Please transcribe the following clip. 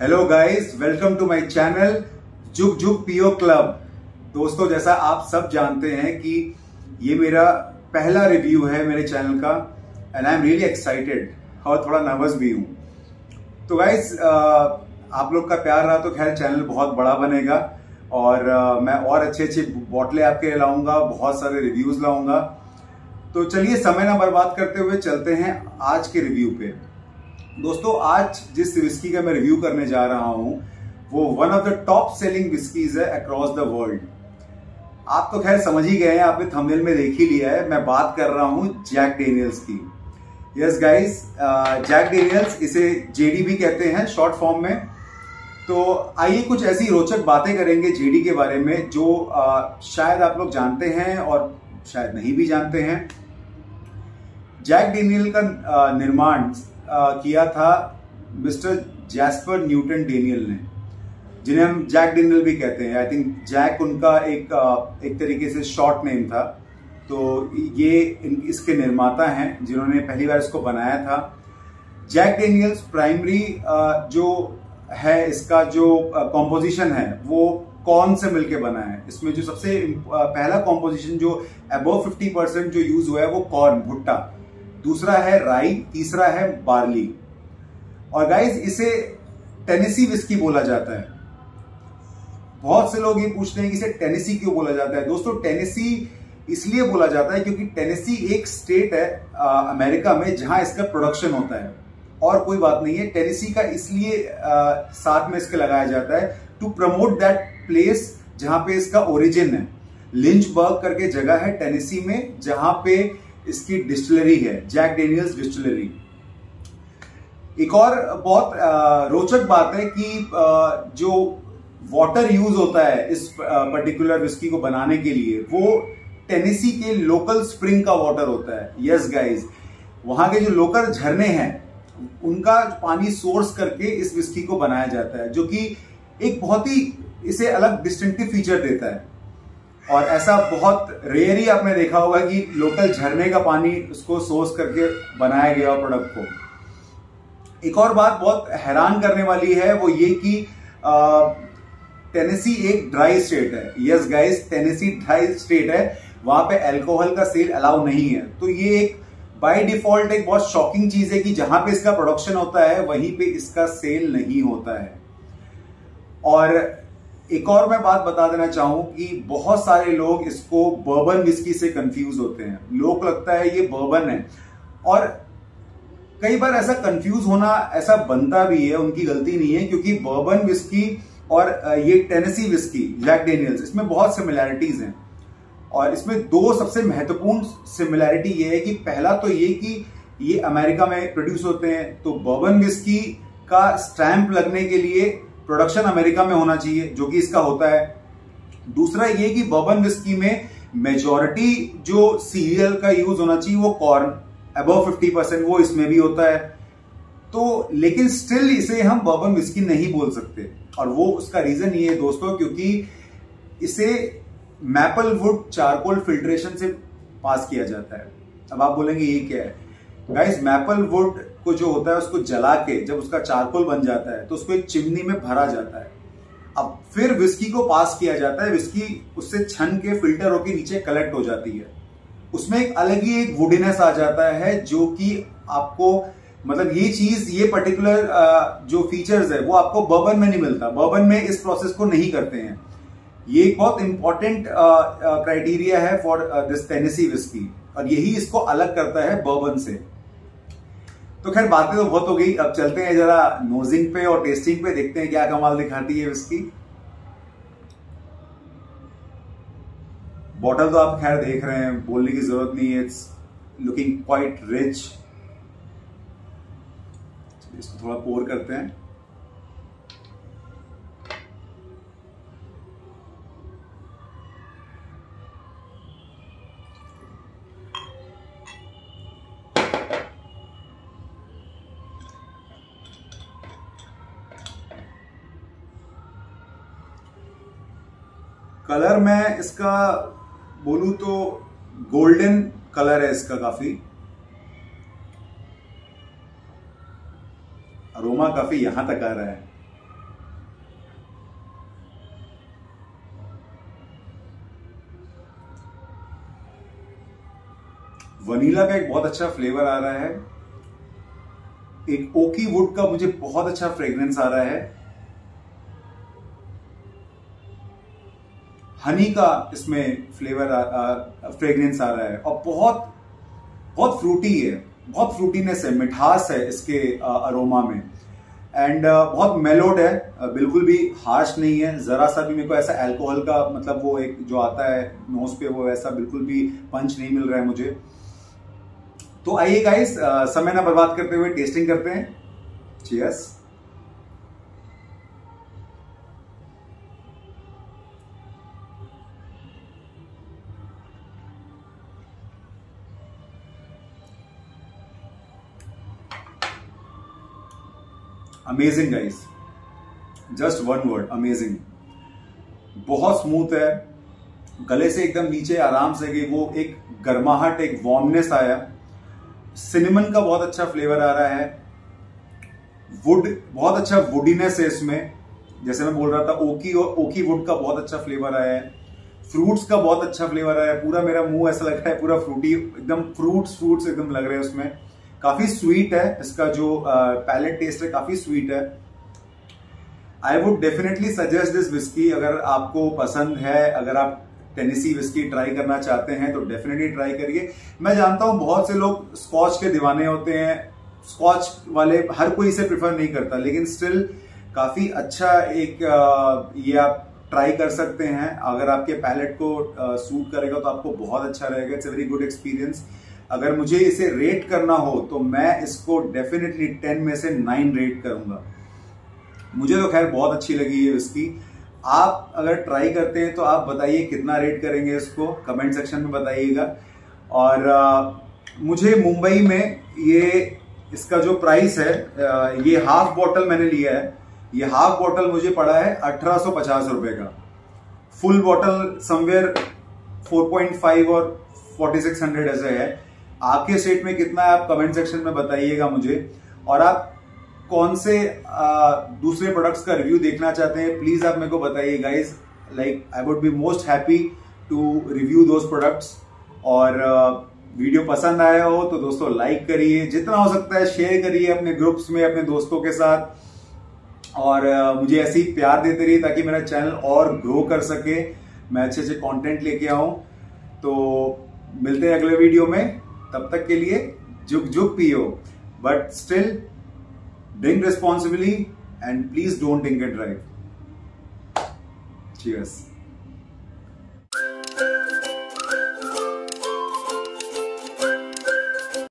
Hello guys, welcome to my channel जुग जुग PO club. दोस्तों, जैसा आप सब जानते हैं कि ये मेरा पहला रिव्यू है मेरे चैनल का and I am really excited और थोड़ा नर्वस भी हूं। तो गाइस, आप लोग का प्यार रहा तो खैर चैनल बहुत बड़ा बनेगा और मैं और अच्छे अच्छे बॉटलें आपके लिए लाऊंगा, बहुत सारे रिव्यूज लाऊंगा। तो चलिए समय ना बर्बाद करते हुए चलते हैं आज के रिव्यू पे। दोस्तों, आज जिस विस्की का मैं रिव्यू करने जा रहा हूं वो one of the top selling whiskies है अक्रॉस द वर्ल्ड। आप तो खैर समझ ही गए हैं, आपने थंबनेल में देख ही लिया है, मैं बात कर रहा हूं जैक डेनियल्स की। यस गाइस, जैक डेनियल्स, इसे जेडी भी कहते हैं शॉर्ट फॉर्म में। तो आइए कुछ ऐसी रोचक बातें करेंगे जेडी के बारे में जो शायद आप लोग जानते हैं और शायद नहीं भी जानते हैं। जैक डेनियल का निर्माण किया था मिस्टर जैस्पर न्यूटन डेनियल ने, जिन्हें हम जैक डेनियल भी कहते हैं। आई थिंक जैक उनका एक तरीके से शॉर्ट नेम था। तो ये इसके निर्माता हैं जिन्होंने पहली बार इसको बनाया था। जैक डेनियल्स प्राइमरी जो है इसका जो कॉम्पोजिशन है वो कॉर्न से मिलके बना है। इसमें जो सबसे पहला कॉम्पोजिशन जो अबव 50% जो यूज हुआ है वो कॉर्न, भुट्टा, दूसरा है राई, तीसरा है बार्ली। और गाइस, इसे टेनेसी विस्की बोला जाता है। बहुत से लोग ये पूछते हैं कि इसे टेनेसी क्यों बोला जाता है। दोस्तों, टेनेसी इसलिए बोला जाता है क्योंकि टेनेसी एक स्टेट है अमेरिका में जहां इसका प्रोडक्शन होता है, और कोई बात नहीं है। टेनेसी का इसलिए साथ में इसके लगाया जाता है टू प्रमोट दैट प्लेस जहां पे इसका ओरिजिन है। लिंचबर्ग करके जगह है टेनेसी में जहां पे इसकी डिस्टिलरी है, जैक डेनियल्स डिस्टिलरी। एक और बहुत रोचक बात है कि जो वाटर यूज होता है इस पर्टिकुलर विस्की को बनाने के लिए वो टेनेसी के लोकल स्प्रिंग का वाटर होता है। यस गाइस, वहां के जो लोकल झरने हैं उनका पानी सोर्स करके इस विस्की को बनाया जाता है, जो कि एक बहुत ही इसे अलग डिस्टिंक्टिव फीचर देता है। और ऐसा बहुत रेयर ही आपने देखा होगा कि लोकल झरने का पानी उसको सोर्स करके बनाया गया प्रोडक्ट को। एक और बात बहुत हैरान करने वाली है वो ये कि टेनेसी एक ड्राई स्टेट है। Yes guys, Tennessee dry state है, वहां पे अल्कोहल का सेल अलाउ नहीं है। तो ये एक बाय डिफॉल्ट एक बहुत शॉकिंग चीज है कि जहां पे इसका प्रोडक्शन होता है वहीं पे इसका सेल नहीं होता है। और एक और मैं बात बता देना चाहूं कि बहुत सारे लोग इसको बर्बन विस्की से कंफ्यूज होते हैं। लोगों को लगता है ये बर्बन है, और कई बार ऐसा कंफ्यूज होना ऐसा बनता भी है, उनकी गलती नहीं है, क्योंकि बर्बन विस्की और ये टेनेसी विस्की जैक डेनियल्स, इसमें बहुत सिमिलैरिटीज हैं। और इसमें दो सबसे महत्वपूर्ण सिमिलैरिटी ये है कि पहला तो ये कि ये अमेरिका में प्रोड्यूस होते हैं, तो बर्बन विस्की का स्टैंप लगने के लिए प्रोडक्शन अमेरिका में होना चाहिए, जो कि इसका होता है। दूसरा ये कि बर्बन विस्की में मेजॉरिटी जो सीरियल का यूज होना चाहिए वो कॉर्न, अबव 50%, वो इसमें भी होता है। तो लेकिन स्टिल इसे हम बर्बन विस्की नहीं बोल सकते, और वो उसका रीजन ये है दोस्तों, क्योंकि इसे मैपल वुड चारकोल फिल्ट्रेशन से पास किया जाता है। अब आप बोलेंगे ये क्या है। गाइस, मैपल वुड को जो होता है उसको जला के जब उसका चारकोल बन जाता है तो उसको एक चिमनी में भरा जाता है। अब फिर विस्की को पास किया जाता है, विस्की उससे छन के फिल्टर होके नीचे कलेक्ट हो जाती है। उसमें एक अलग ही एक वुडीनेस आ जाता है, जो कि आपको मतलब ये चीज, ये पर्टिकुलर जो फीचर्स है वो आपको बर्बन में नहीं मिलता। बर्बन में इस प्रोसेस को नहीं करते हैं। ये एक बहुत इंपॉर्टेंट क्राइटेरिया है फॉर दिस टेनेसी विस्की, और यही इसको अलग करता है बर्बन से। तो खैर बातें तो बहुत हो गई, अब चलते हैं जरा नोजिंग पे और टेस्टिंग पे, देखते हैं क्या कमाल दिखाती है विस्की। बॉटल तो आप खैर देख रहे हैं, बोलने की जरूरत नहीं है, इट्स लुकिंग क्वाइट रिच। इसको थोड़ा पोर करते हैं। कलर मैं इसका बोलूं तो गोल्डन कलर है इसका, काफी अरोमा काफी यहां तक आ रहा है। वनीला का एक बहुत अच्छा फ्लेवर आ रहा है, एक ओकी वुड का मुझे बहुत अच्छा फ्रेग्रेंस आ रहा है, हनी का इसमें फ्रेग्रेंस आ रहा है, और बहुत बहुत फ्रूटी है, बहुत फ्रूटीनेस है, मिठास है इसके अरोमा में, एंड बहुत मेलोड है, बिल्कुल भी हार्श नहीं है, जरा सा भी मेरे को ऐसा अल्कोहल का मतलब वो एक जो आता है नोज पे वो ऐसा बिल्कुल भी पंच नहीं मिल रहा है मुझे। तो आइए गाइस, समय ना बर्बाद करते हुए टेस्टिंग करते हैं। Cheers. Amazing guys, just one word, amazing. बहुत स्मूथ है, गले से एकदम नीचे आराम से गई, वो एक गर्माहट, एक वार्मनेस आया, सिनेमन का बहुत अच्छा फ्लेवर आ रहा है, वुड बहुत अच्छा वुडीनेस है इसमें, जैसे मैं बोल रहा था ओकी वुड का बहुत अच्छा फ्लेवर आया है, फ्रूट्स का बहुत अच्छा फ्लेवर आया है, पूरा मेरा मुंह ऐसा लग रहा है पूरा फ्रूटी, एकदम फ्रूट्स एकदम लग रहे हैं उसमें। काफी स्वीट है इसका जो पैलेट टेस्ट है, काफी स्वीट है। I would definitely suggest this whisky, अगर आपको पसंद है, अगर आप टेनेसी विस्की ट्राई करना चाहते हैं तो डेफिनेटली ट्राई करिए। मैं जानता हूं बहुत से लोग स्कॉच के दीवाने होते हैं, स्कॉच वाले हर कोई इसे प्रिफर नहीं करता, लेकिन स्टिल काफी अच्छा एक ये आप ट्राई कर सकते हैं। अगर आपके पैलेट को सूट करेगा तो आपको बहुत अच्छा रहेगा, it's a very good experience. अगर मुझे इसे रेट करना हो तो मैं इसको डेफिनेटली 10 में से 9 रेट करूंगा। मुझे तो खैर बहुत अच्छी लगी है विस्की। आप अगर ट्राई करते हैं तो आप बताइए कितना रेट करेंगे इसको, कमेंट सेक्शन में बताइएगा। और मुझे मुंबई में ये इसका जो प्राइस है, ये हाफ बॉटल मैंने लिया है, ये हाफ बॉटल मुझे पड़ा है 1850 रुपए का, फुल बॉटल समवेयर 4.5 और 4600 ऐसे है। आपके स्टेट में कितना है आप कमेंट सेक्शन में बताइएगा मुझे। और आप कौन से दूसरे प्रोडक्ट्स का रिव्यू देखना चाहते हैं प्लीज आप मेरे को बताइए guys, like I would be most happy to review those products. और वीडियो पसंद आया हो तो दोस्तों लाइक करिए, जितना हो सकता है शेयर करिए अपने ग्रुप्स में, अपने दोस्तों के साथ, और मुझे ऐसे ही प्यार देते रहिए ताकि मेरा चैनल और ग्रो कर सके, मैं अच्छे अच्छे कंटेंट लेके आऊं। तो मिलते हैं अगले वीडियो में, तब तक के लिए जुग जुग पियो, but still drink responsibly and please don't drink and drive. Cheers.